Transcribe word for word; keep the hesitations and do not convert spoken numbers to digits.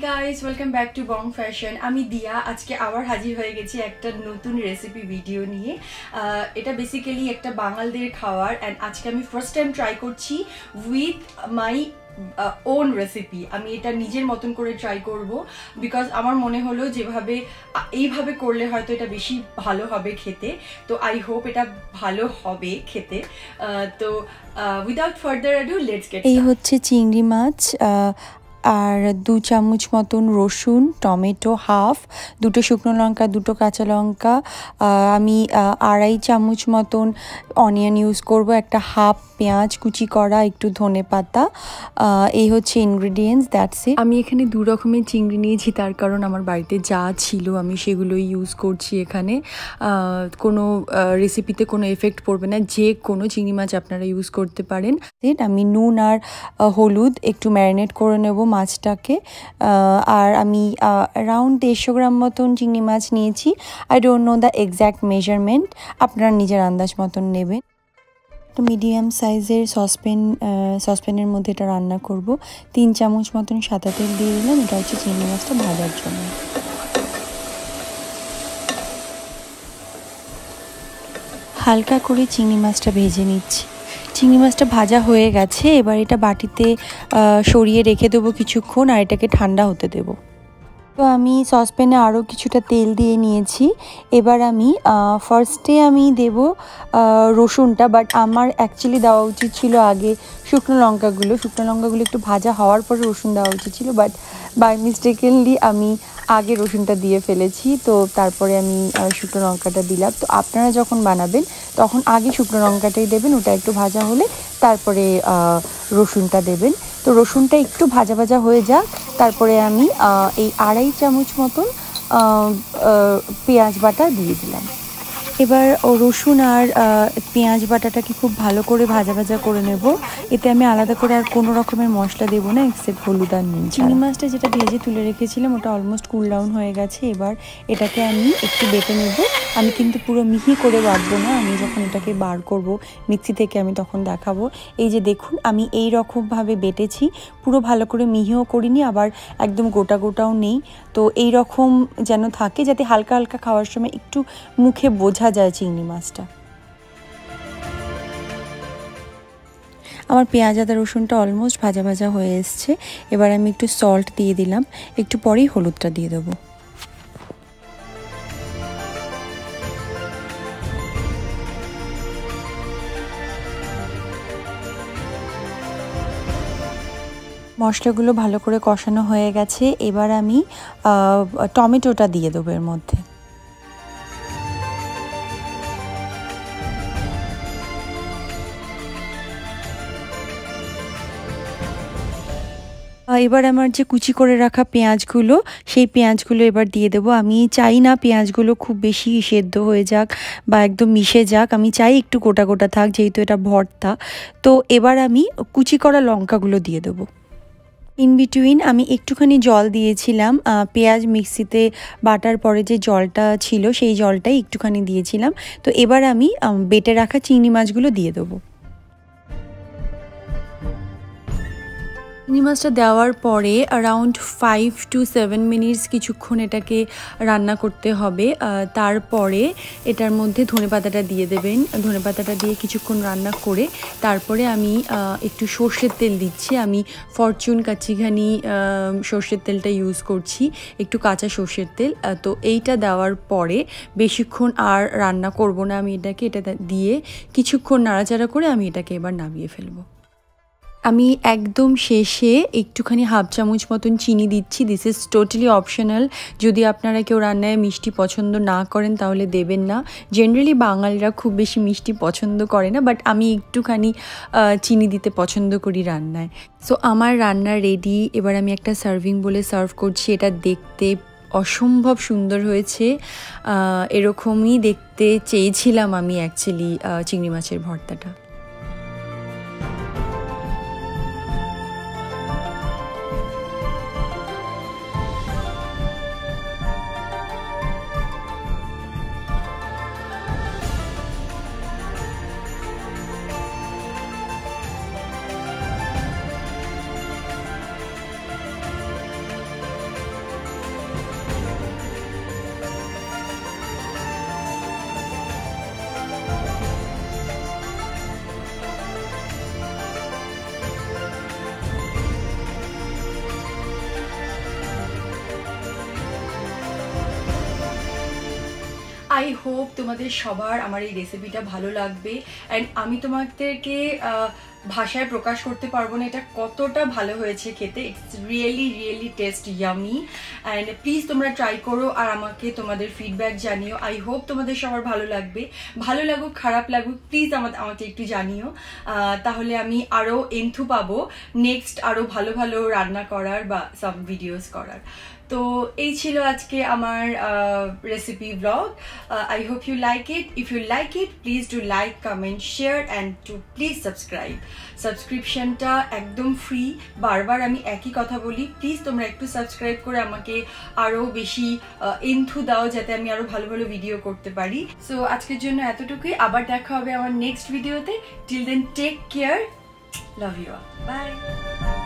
guys, welcome back to Bong Fashion. আমি দিয়া আজকে আবার হাজির হয়ে গেছি একটা নতুন রেসিপি ভিডিও নিয়ে। এটা বেসিক্যালি একটা বাঙালদের খাবার এন্ড আজকে আমি ফার্স্ট টাইম ট্রাই করছি উইথ মাই ওন রেসিপি। আমি এটা নিজের মতন করে ট্রাই করব বিকজ আমার মনে হলো যেভাবে এইভাবে করলে হয়তো এটা বেশি ভালো হবে খেতে। তো আই হোপ এটা ভালো হবে খেতে। তো without further ado let's get. এই হচ্ছে চিংড়ি মাছ আর দু চামচ মতন রসুন, টমেটো হাফ, দুটো শুকনো লঙ্কা, দুটো কাঁচা লঙ্কা, আমি আড়াই চামচ মতন অনিয়ন ইউজ করব, একটা হাফ পেঁয়াজ কুচি করা, একটু ধনে পাতা। এই হচ্ছে ইনগ্রেডিয়েন্টস, দ্যাটস ইট। আমি এখানে দু রকমের চিংড়ি নিয়েছি তার কারণ আমার বাড়িতে যা ছিল আমি সেগুলোই ইউজ করছি এখানে। কোনো রেসিপিতে কোনো এফেক্ট পড়বে না, যে কোনো চিংড়ি মাছ আপনারা ইউজ করতে পারেন। আমি নুন আর হলুদ একটু ম্যারিনেট করে নেব মাছটাকে। আর আমি অ্যারাউন্ড দেড়শো গ্রাম মতন চিংড়ি মাছ নিয়েছি। I don't know the exact measurement, আপনারা নিজের আন্দাজ মতন নেবেন। একটা মিডিয়াম সাইজের সসপ্যান সসপ্যানের মধ্যে এটা রান্না করব। তিন চামচ মতন সাদা তেল দিয়ে দিলাম, এটা হচ্ছে চিংড়ি মাছটা ভাজার জন্য। হালকা করে চিংড়ি মাছটা ভেজে নিচ্ছি। চিংড়ি মাছটা ভাজা হয়ে গেছে, এবার এটা বাটিতে সরিয়ে রেখে দেবো কিছুক্ষণ আর এটাকে ঠান্ডা হতে দেব। তো আমি সসপ্যানে আরও কিছুটা তেল দিয়ে নিয়েছি। এবার আমি ফার্স্টে আমি দেব রসুনটা, বাট আমার অ্যাকচুয়ালি দেওয়া উচিত ছিল আগে শুকনো লঙ্কাগুলো। শুকনো লঙ্কাগুলো একটু ভাজা হওয়ার পরে রসুন দেওয়া উচিত ছিল, বাট বাই মিস্টেকেনলি আমি আগে রসুনটা দিয়ে ফেলেছি। তো তারপরে আমি শুকনো লঙ্কাটা দিলাম। তো আপনারা যখন বানাবেন তখন আগে শুকনো লঙ্কাটাই দেবেন, ওটা একটু ভাজা হলে তারপরে রসুনটা দেবেন। তো রসুনটা একটু ভাজা ভাজা হয়ে যাক, তারপরে আমি এই আড়াই চামচ মতন পেঁয়াজ বাটা দিয়ে দিলাম। এবার রসুন আর পেঁয়াজ বাটাটাকে খুব ভালো করে ভাজা ভাজা করে নেব। এতে আমি আলাদা করে আর কোনো রকমের মশলা দেবো না এক্সেপ্ট হলুদ আর নুন। চিংড়ি মাছটা যেটা ভেজে তুলে রেখেছিলাম ওটা অলমোস্ট কুল ডাউন হয়ে গেছে। এবার এটাকে আমি একটু বেটে নেব। আমি কিন্তু পুরো মিহি করে বাটবো না, আমি যখন এটাকে বার করব মিক্সি থেকে আমি তখন দেখাবো। এই যে দেখুন আমি এই রকমভাবে বেটেছি, পুরো ভালো করে মিহিও করিনি আবার একদম গোটা গোটাও নেই। তো এই রকম যেন থাকে, যাতে হালকা হালকা খাওয়ার সময় একটু মুখে বোঝা যায় চিংড়ি মাছটা। আমার পেঁয়াজ আদা রসুনটা অলমোস্ট ভাজা ভাজা হয়ে এসছে। এবার আমি একটু সল্ট দিয়ে দিলাম, একটু পরেই হলুদটা দিয়ে দেবো। মশলাগুলো ভালো করে কষানো হয়ে গেছে। এবার আমি টমেটোটা দিয়ে দেবো এর মধ্যে। এবার আমার যে কুচি করে রাখা পেঁয়াজগুলো, সেই পেঁয়াজগুলো এবার দিয়ে দেবো। আমি চাই না পেঁয়াজগুলো খুব বেশি সেদ্ধ হয়ে যাক বা একদম মিশে যাক, আমি চাই একটু গোটা গোটা থাক যেহেতু এটা ভর্তা। তো এবার আমি কুচি করা লঙ্কাগুলো দিয়ে দেবো। ইন বিটুইন আমি একটুখানি জল দিয়েছিলাম, পেঁয়াজ মিক্সিতে বাটার পরে যে জলটা ছিল সেই জলটাই একটুখানি দিয়েছিলাম। তো এবার আমি বেটে রাখা চিংড়ি মাছগুলো দিয়ে দেবো। চিংড়ি মাছটা দেওয়ার পরে around five to seven minutes কিছুক্ষণ এটাকে রান্না করতে হবে। তারপরে এটার মধ্যে ধনেপাতাটা দিয়ে দেবেন। ধনেপাতাটা দিয়ে কিছুক্ষণ রান্না করে তারপরে আমি একটু সর্ষের তেল দিচ্ছি। আমি ফরচুন কাচিঘানি সর্ষের তেলটা ইউজ করছি, একটু কাঁচা সর্ষের তেল। তো এইটা দেওয়ার পরে বেশিক্ষণ আর রান্না করব না, আমি এটাকে এটা দিয়ে কিছুক্ষণ নাড়াচাড়া করে আমি এটাকে এবার নামিয়ে ফেলবো। আমি একদম শেষে একটুখানি হাফ চামচ মতন চিনি দিচ্ছি। This is totally optional. যদি আপনারা কেউ রান্নায় মিষ্টি পছন্দ না করেন তাহলে দেবেন না। জেনারেলি বাঙালিরা খুব বেশি মিষ্টি পছন্দ করে না, বাট আমি একটুখানি চিনি দিতে পছন্দ করি রান্নায়। সো আমার রান্না রেডি। এবার আমি একটা সার্ভিং বলে সার্ভ করছি। এটা দেখতে অসম্ভব সুন্দর হয়েছে, এরকমই দেখতে চেয়েছিলাম আমি অ্যাকচুয়ালি চিংড়ি মাছের ভর্তাটা। আই হোপ তোমাদের সবার আমার এই রেসিপিটা ভালো লাগবে অ্যান্ড আমি তোমাদেরকে ভাষায় প্রকাশ করতে পারবো না এটা কতটা ভালো হয়েছে খেতে। It's really really taste yummy and please তোমরা ট্রাই করো আর আমাকে তোমাদের ফিডব্যাক জানিও। আই হোপ তোমাদের সবার ভালো লাগবে, ভালো লাগুক খারাপ লাগুক প্লিজ আমাদের আমাকে একটু জানিও, তাহলে আমি আরও এন্থু পাবো নেক্সট আরও ভালো ভালো রান্না করার বা সাম ভিডিওস করার। তো এই ছিল আজকে আমার recipe blog. I hope you like it. If you like it please do like comment share and to please subscribe. সাবস্ক্রিপশনটা একদম ফ্রি, বারবার আমি একই কথা বলি, প্লিজ তোমরা একটু সাবস্ক্রাইব করে আমাকে আরও বেশি এন্থু দাও যাতে আমি আরও ভালো ভালো ভিডিও করতে পারি। সো আজকের জন্য এতটুকুই, আবার দেখা হবে আমার নেক্সট ভিডিওতে। Till then take care, love you, by.